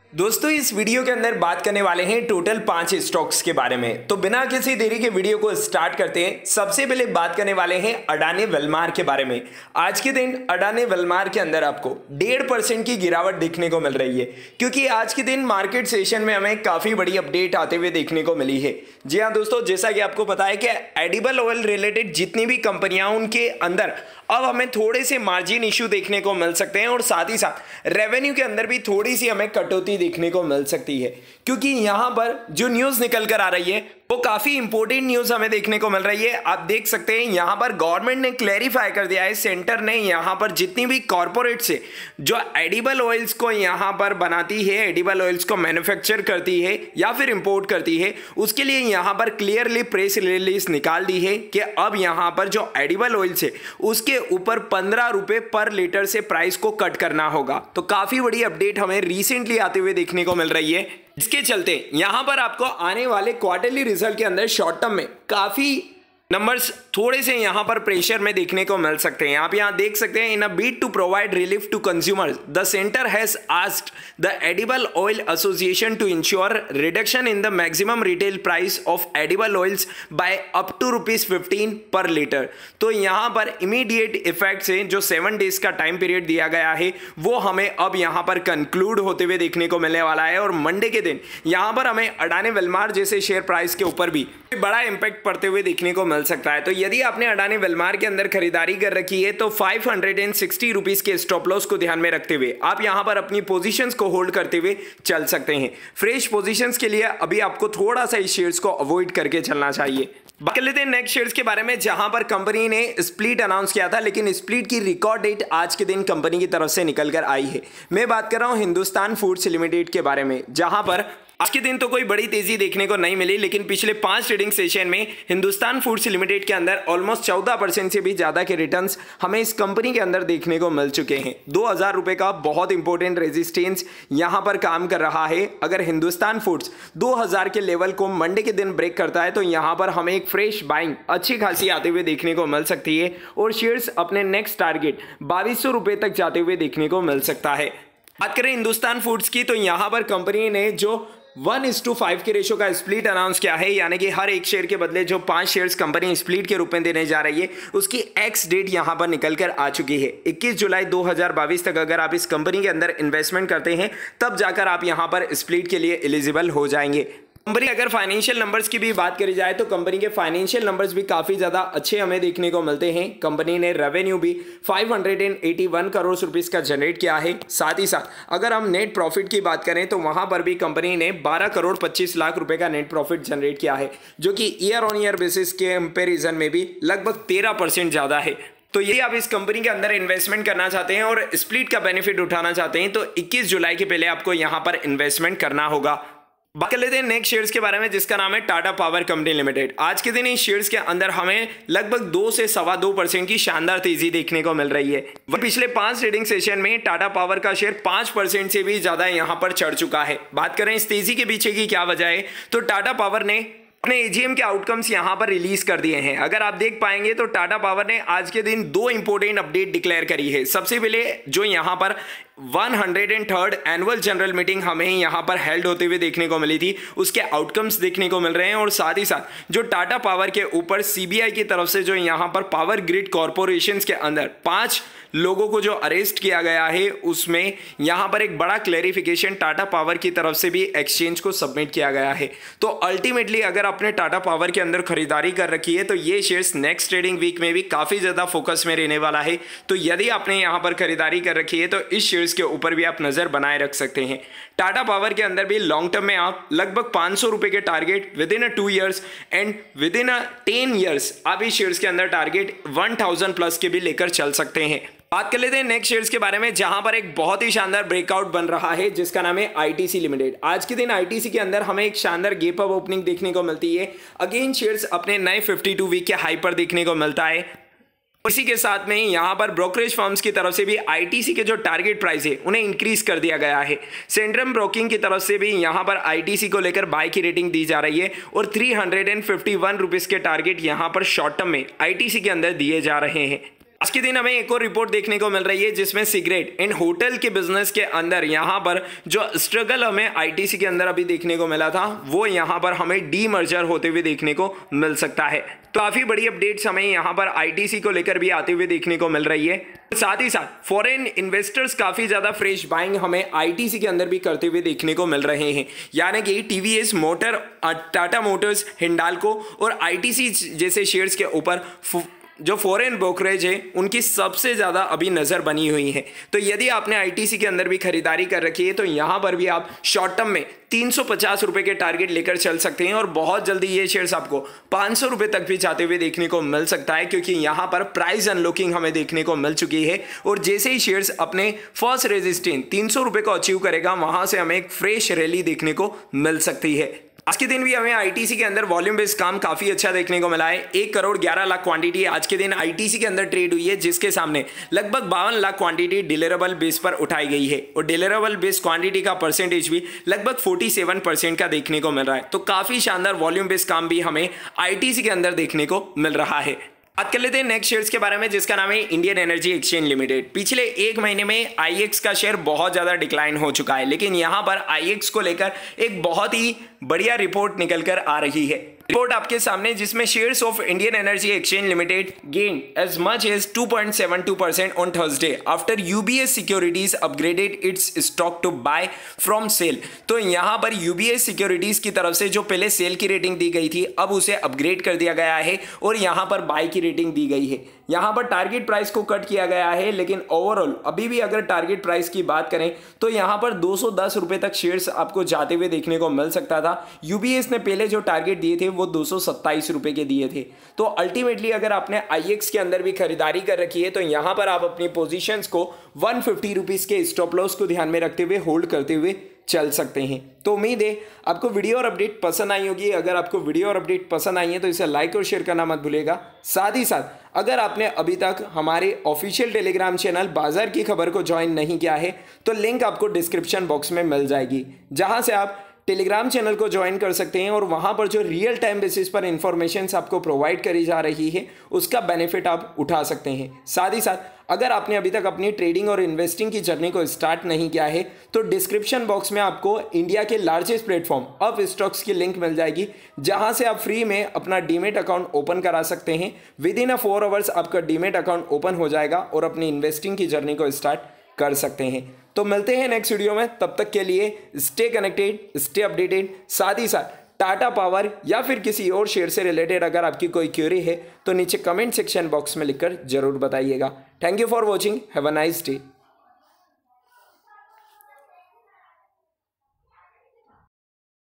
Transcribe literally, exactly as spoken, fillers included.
दोस्तों इस वीडियो के अंदर बात करने वाले हैं टोटल पांच स्टॉक्स के बारे में। तो बिना किसी देरी के वीडियो को स्टार्ट करते हैं। सबसे पहले बात करने वाले हैं अडानी वेलमार के बारे में। आज के दिन अडानी वेलमार के अंदर आपको डेढ़ परसेंट की गिरावट देखने को मिल रही है, क्योंकि आज के दिन मार्केट सेशन में हमें काफी बड़ी अपडेट आते हुए देखने को मिली है। जी हाँ दोस्तों, जैसा कि आपको पता है कि एडिबल ऑयल रिलेटेड जितनी भी कंपनियां उनके अंदर अब हमें थोड़े से मार्जिन इशू देखने को मिल सकते हैं और साथ ही साथ रेवेन्यू के अंदर भी थोड़ी सी हमें कटौती देखने को मिल सकती है, क्योंकि यहां पर जो न्यूज निकल कर आ रही है वो काफी इंपॉर्टेंट न्यूज हमें देखने को मिल रही है। आप देख सकते हैं यहां पर गवर्नमेंट ने क्लैरिफाई कर दिया है, सेंटर ने यहां पर जितनी भी कॉर्पोरेट से जो एडिबल ऑयल्स को यहां पर बनाती है, एडिबल ऑयल्स को मैन्युफैक्चर करती है या फिर इंपोर्ट करती है, उसके लिए यहां पर क्लियरली प्रेस रिलीज निकाल दी है कि अब यहां पर जो एडिबल ऑयल्स है उसके ऊपर पंद्रह रुपए पर लीटर से प्राइस को कट करना होगा। तो काफी बड़ी अपडेट हमें रिसेंटली आते हुए देखने को मिल रही है। इसके चलते यहां पर आपको आने वाले क्वार्टरली रिजल्ट के अंदर शॉर्ट टर्म में काफी नंबर्स थोड़े से यहां पर प्रेशर में देखने को मिल सकते हैं। आप यहां देख सकते हैं, in a bid to provide relief to consumers the centre has asked the edible oil association to ensure reduction in the maximum retail price of edible oils by up to rupees fifteen per litre. तो यहां पर immediate effect से जो seven days का time period दिया गया है वो हमें अब यहां पर कंक्लूड होते हुए देखने को मिलने वाला है और मंडे के दिन यहां पर हमें अडानी वेलमार जैसे शेयर प्राइस के ऊपर भी बड़ा इंपैक्ट पड़ते हुए देखने को मिल सकता है। तो यदि आपने अडानी वेलमार के अंदर खरीदारी कर रखी है तो फाइव हंड्रेड सिक्सटी रुपीस के स्टॉप लॉस को ध्यान में रखते हुए आप यहां पर अपनी पोजीशंस को होल्ड करते हुए चल सकते हैं। फ्रेश पोजीशंस के लिए अभी आपको थोड़ा सा इस शेयर्स को अवॉइड करके चलना चाहिए। बात कर लेते हैं नेक्स्ट शेयर्स के बारे में, जहां पर कंपनी ने स्प्लिट अनाउंस किया था, लेकिन स्प्लिट की रिकॉर्ड डेट आज के दिन कंपनी की तरफ से निकल कर आई है। मैं बात कर रहा हूं हिंदुस्तान फूड्स लिमिटेड के बारे में, जहां पर आज के दिन तो कोई बड़ी तेजी देखने को नहीं मिली, लेकिन पिछले पांच ट्रेडिंग सेशन में हिंदुस्तान फूड्स लिमिटेड के अंदर ऑलमोस्ट चौदह परसेंट से भी ज्यादा के रिटर्न्स हमें इस कंपनी के अंदर देखने को मिल चुके हैं। दो हजार रुपए का बहुत इंपॉर्टेंट रेजिस्टेंस यहां पर काम कर रहा है। अगर हिंदुस्तान फूड्स दो हजार के लेवल को मंडे के दिन ब्रेक करता है तो यहां पर हमें एक फ्रेश बाइंग अच्छी खासी आते हुए देखने को मिल सकती है और शेयर्स अपने नेक्स्ट टारगेट बाईस सौ रुपए तक जाते हुए देखने को मिल सकता है। बात करें हिंदुस्तान फूड्स की, तो यहां पर कंपनी ने जो वन इज टू फाइव के रेशो का स्प्लिट अनाउंस किया है, यानी कि हर एक शेयर के बदले जो पांच शेयर्स कंपनी स्प्लिट के रूप में देने जा रही है उसकी एक्स डेट यहां पर निकल कर आ चुकी है। इक्कीस जुलाई दो हज़ार बाईस तक अगर आप इस कंपनी के अंदर इन्वेस्टमेंट करते हैं तब जाकर आप यहां पर स्प्लिट के लिए एलिजिबल हो जाएंगे। कंपनी अगर फाइनेंशियल नंबर्स की भी बात करी जाए तो कंपनी के फाइनेंशियल नंबर्स भी काफी ज्यादा अच्छे हमें देखने को मिलते हैं। कंपनी ने रेवेन्यू भी five hundred eighty one crore rupees का जनरेट किया है। साथ ही साथ अगर हम नेट प्रॉफिट की बात करें तो वहां पर भी कंपनी ने बारह करोड़ पच्चीस लाख रुपए का नेट प्रॉफिट जनरेट किया है, जो कि ईयर ऑन ईयर बेसिस के कंपेरिजन में भी लगभग तेरह परसेंट ज्यादा है। तो ये आप इस कंपनी के अंदर इन्वेस्टमेंट करना चाहते हैं और स्प्लिट का बेनिफिट उठाना चाहते हैं तो इक्कीस जुलाई के पहले आपको यहां पर इन्वेस्टमेंट करना होगा। बात कर लेते हैं नेक्स्ट शेयर्स के बारे में, जिसका नाम है टाटा पावर कंपनी लिमिटेड। आज के दिन इस शेयर्स के अंदर हमें लगभग दो से सवा दो परसेंट की शानदार तेजी देखने को मिल रही है। पिछले पांच ट्रेडिंग सेशन में टाटा पावर का शेयर पांच परसेंट से भी ज्यादा यहां पर चढ़ चुका है। बात करें इस तेजी के पीछे की क्या वजह है, तो टाटा पावर ने अपने एजीएम के आउटकम्स यहां पर रिलीज कर दिए हैं। अगर आप देख पाएंगे तो टाटा पावर ने आज के दिन दो इंपॉर्टेंट अपडेट डिक्लेयर करी है। सबसे पहले जो यहां पर one hundred third annual general meeting हमें यहां पर हेल्ड होते हुए देखने को मिली थी, उसके आउटकम्स देखने को मिल रहे हैं और साथ ही साथ जो टाटा पावर के ऊपर सीबीआई की तरफ से जो यहां पर पावर ग्रिड कॉर्पोरेशंस के अंदर पांच लोगों को जो अरेस्ट किया गया है उसमें यहां पर एक बड़ा क्लैरिफिकेशन टाटा पावर की तरफ से भी एक्सचेंज को सबमिट किया गया है। तो अल्टीमेटली अगर आपने टाटा पावर के अंदर खरीदारी कर रखी है तो ये शेयर्स नेक्स्ट ट्रेडिंग वीक में भी काफी ज्यादा फोकस में रहने वाला है। तो यदि आपने यहां पर खरीदारी कर रखी है तो इस शेयर्स के ऊपर भी आप नजर बनाए रख सकते हैं। टाटा पावर के अंदर भी लॉन्ग टर्म में आप लगभग पांच सौ रुपए के target within a two years and within a ten years आप इस शेयर्स के अंदर टारगेट वन थाउजेंड प्लस के भी लेकर चल सकते हैं। बात कर लेते हैं नेक्स्ट शेयर्स के बारे में, जहां पर एक बहुत ही शानदार ब्रेकआउट बन रहा है जिसका नाम है आईटीसी लिमिटेड। आज के दिन आईटीसी के अंदर हमें एक शानदार गैप अप ओपनिंग देखने को मिलती है। अगेन शेयर्स अपने नए फिफ्टी टू वीक के हाई पर देखने को मिलता है। इसी के साथ में यहां पर ब्रोकरेज फर्म्स की तरफ से भी आईटीसी के जो टारगेट प्राइस है उन्हें इंक्रीज कर दिया गया है। सेंट्रम ब्रोकिंग की तरफ से भी यहां पर आईटीसी को लेकर बाय की रेटिंग दी जा रही है और three hundred fifty one rupees के टारगेट यहां पर शॉर्ट टर्म में आईटीसी के अंदर दिए जा रहे हैं। आज के दिन हमें एक और रिपोर्ट देखने को मिल रही है जिसमें सिगरेट एंड होटल के बिजनेस के अंदर यहां पर जो स्ट्रगल हमें आईटीसी के अंदर अभी देखने को मिला था वो यहां पर हमें डी मर्जर होते हुए देखने को मिल सकता है। तो काफी बड़ी अपडेट्स हमें यहां पर आईटीसी को लेकर भी आते हुए देखने को मिल रही है। साथ ही साथ फॉरेन इन्वेस्टर्स काफी ज्यादा फ्रेश बाइंग हमें आईटीसी के अंदर भी करते हुए देखने को मिल रहे हैं, यानी कि TVS Motor, Tata Motors, Hindalco और आईटीसी जैसे शेयर्स के ऊपर जो फॉरेन ब्रोकरेज है उनकी सबसे ज़्यादा अभी नज़र बनी हुई है। तो यदि आपने आईटीसी के अंदर भी खरीदारी कर रखी है तो यहाँ पर भी आप शॉर्ट टर्म में तीन सौ पचास रुपए के टारगेट लेकर चल सकते हैं और बहुत जल्दी ये शेयर्स आपको पाँच सौ रुपए तक भी जाते हुए देखने को मिल सकता है, क्योंकि यहाँ पर प्राइस अनलॉकिंग हमें देखने को मिल चुकी है और जैसे ही शेयर्स अपने फर्स्ट रेजिस्टेंस तीन सौ रुपए को अचीव करेगा वहां से हमें एक फ्रेश रैली देखने को मिल सकती है। आज के दिन भी हमें आईटीसी के अंदर वॉल्यूम बेस्ड काम काफी अच्छा देखने को मिला है। एक करोड़ ग्यारह लाख क्वांटिटी आज के दिन आईटीसी के अंदर ट्रेड हुई है, जिसके सामने लगभग बावन लाख क्वांटिटी डिलीवरेबल बेस पर उठाई गई है और डिलीवरेबल बेस क्वांटिटी का परसेंटेज भी लगभग सैंतालीस परसेंट का देखने को मिल रहा है। तो काफी शानदार वॉल्यूम बेस्ड काम भी हमें आईटीसी के अंदर देखने को मिल रहा है। बात कर लेते हैं नेक्स्ट शेयर्स के बारे में, जिसका नाम है इंडियन एनर्जी एक्सचेंज लिमिटेड। पिछले एक महीने में आईएक्स का शेयर बहुत ज्यादा डिक्लाइन हो चुका है, लेकिन यहां पर आईएक्स को लेकर एक बहुत ही बढ़िया रिपोर्ट निकल कर आ रही है। रिपोर्ट आपके सामने जिसमें shares of Indian Energy Exchange Limited gain as much as two point seven two percent on Thursday after UBS Securities upgraded its stock to buy from sell. तो यहां पर यूबीएस सिक्योरिटीज की तरफ से जो पहले सेल की रेटिंग दी गई थी अब उसे अपग्रेड कर दिया गया है और यहां पर बाय की रेटिंग दी गई है। यहां पर टारगेट प्राइस को कट किया गया है, लेकिन ओवरऑल अभी भी अगर टारगेट प्राइस की बात करें तो यहां पर दो सौ दस रुपए तक शेयर्स आपको जाते हुए देखने को मिल सकता था। यूबीएस ने पहले जो टारगेट दिए थे वो दो सौ सत्ताईस रुपए के दिए थे। तो अल्टीमेटली अगर आपने आईएक्स के अंदर भी खरीदारी कर रखी है तो यहां पर आप अपनी पोजीशंस को वन फिफ्टी रुपीस के स्टॉप लॉस को ध्यान में रखते हुए होल्ड करते हुए चल सकते हैं। तो उम्मीद है आपको वीडियो और अपडेट पसंद आई होगी। अगर आपको वीडियो और अपडेट पसंद आई है तो इसे लाइक और शेयर करना मत भूलिएगा। साथ ही साथ अगर आपने अभी तक हमारे ऑफिशियल टेलीग्राम चैनल बाजार की खबर को ज्वाइन नहीं किया है तो लिंक आपको डिस्क्रिप्शन बॉक्स में मिल जाएगी, जहां से आप टेलीग्राम चैनल को ज्वाइन कर सकते हैं और वहां पर जो रियल टाइम बेसिस पर इंफॉर्मेशन आपको प्रोवाइड करी जा रही है उसका बेनिफिट आप उठा सकते हैं। साथ ही साथ अगर आपने अभी तक अपनी ट्रेडिंग और इन्वेस्टिंग की जर्नी को स्टार्ट नहीं किया है तो डिस्क्रिप्शन बॉक्स में आपको इंडिया के लार्जेस्ट प्लेटफॉर्म अप स्टॉक्स की लिंक मिल जाएगी, जहां से आप फ्री में अपना डीमेट अकाउंट ओपन करा सकते हैं। Within a four hours आपका डीमेट अकाउंट ओपन हो जाएगा और अपनी इन्वेस्टिंग की जर्नी को स्टार्ट कर सकते हैं। तो मिलते हैं नेक्स्ट वीडियो में, तब तक के लिए स्टे कनेक्टेड, स्टे अपडेटेड। साथ ही साथ टाटा पावर या फिर किसी और शेयर से रिलेटेड अगर आपकी कोई क्वेरी है तो नीचे कमेंट सेक्शन बॉक्स में लिखकर जरूर बताइएगा। Thank you for watching, have a nice day.